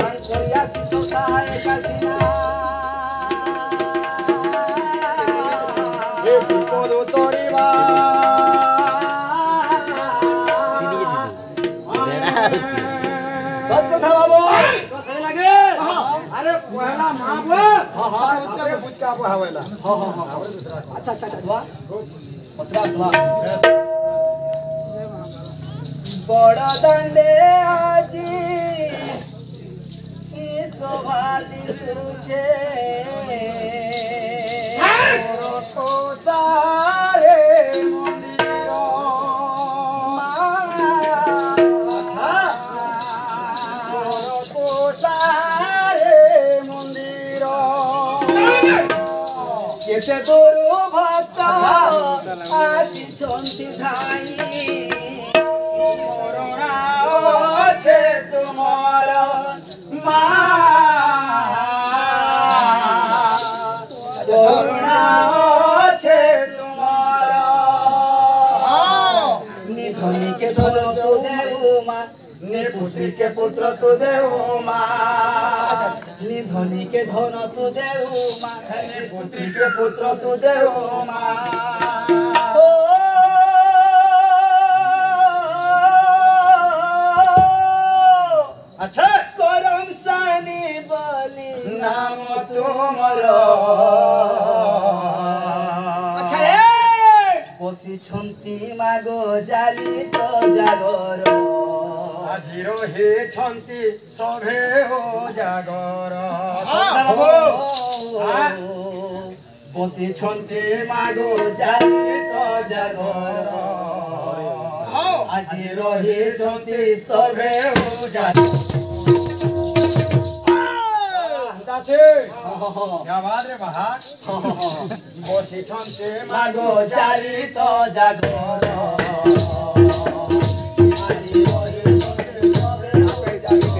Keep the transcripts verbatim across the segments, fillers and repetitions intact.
तांकोरिया सिसो सहाय कासिना ए बिपद तोरिबा सत कथा बाबू तो सही लगे अरे पहला मां बो हां हां उसका पूछ का बो हवेला हां हां हां अच्छा अच्छा सवा पत्रा सवा बड़ा दंडे आजी की शोभा दिसुछे मोर तो सारे मंदिर केते गुरु भक्त आसी चंती धाई मोरा छे तुमार मां करुणा छे तुमार निधनी के धन तू देव मां निपुत्री के पुत्र तू देव मां निधनी के धन तू देव मां निपुत्री के पुत्र तू देव मां अच्छा करम सानी बोली नाम तुमर अच्छा रे बसी छंती मागो जाली तो जागर आजिर हे छंती सभे हो जागर बसी छंती मागो जाली तो जागर আজি রহি ছন্তি সর্বে উজাতি দাছে क्या बात रे महान बसी छंती মাগো জালি তো জাগর আজি রহি ছন্তি সর্বে উজাতি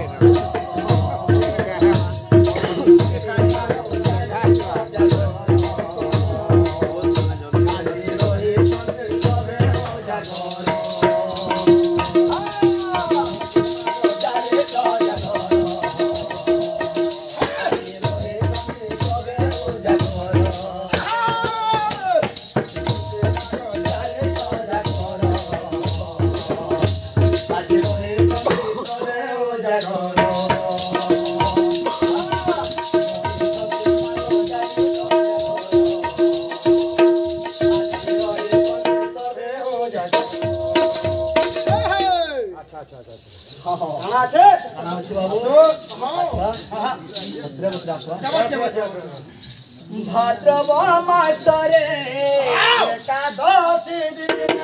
भाद्रव मासरे एकादशी दिन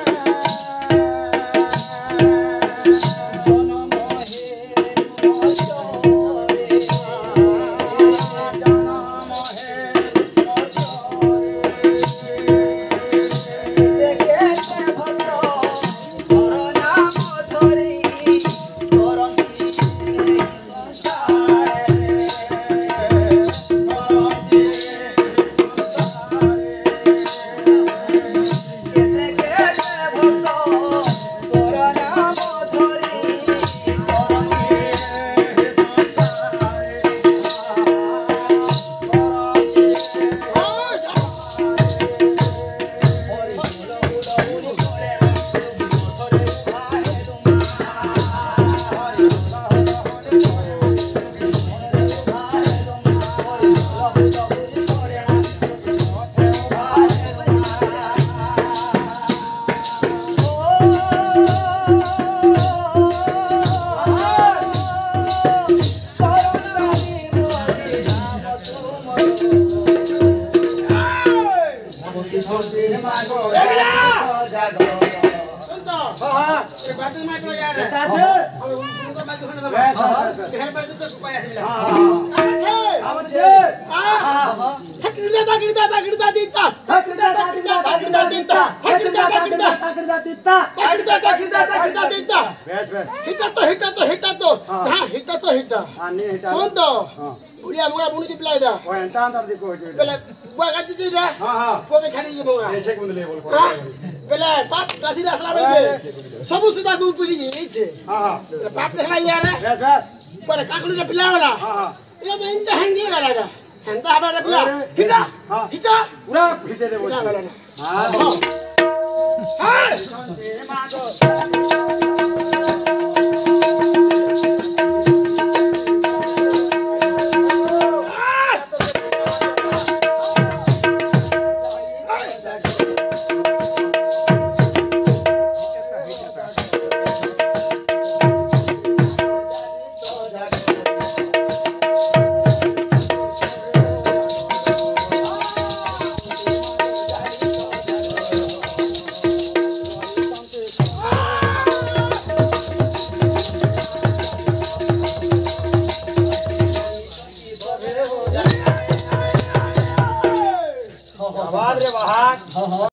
बुढ़िया मुआ बुनु के पिला दा ओ एंता अंदर देखो जो पहले बुआ का चीज दा हां हां को के छाड़ी जे मुआ ऐसे कुन ले बोल को पहले बाप कासी असला बे सब सुदा को पुली नहीं छे हां हां बाप देखला यार बस बस पर काकुली के पिला वाला हां हां ये तो इंता हंगी वाला का हंदा हमारा पिला हिटा हां हिटा पूरा खींचे दे वो वाला हां हां ए मागो